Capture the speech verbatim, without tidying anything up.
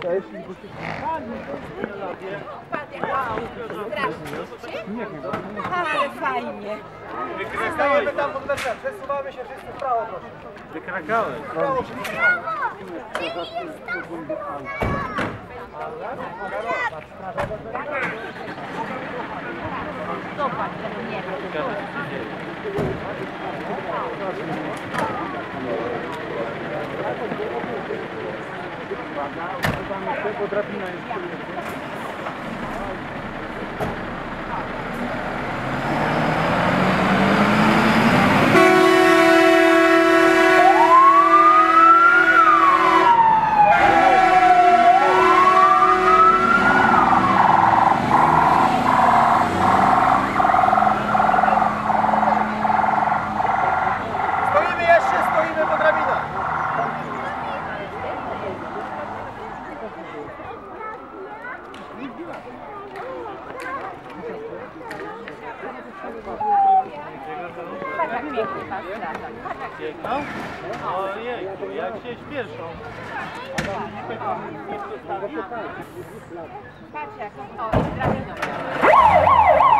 Ale fajnie. Wykrakałem tam pod meczem, przesuwamy się wszyscy w prawo, proszę. Wykrakałem. Prawo, Zobacz, tego nie ma. Bo drabina jest stoimy jeszcze, stoimy po drabinach. Tak jak pięknie pan strata. Piękno? Ojejku, jak się śpieszą. Patrz jak, o, i drabiną.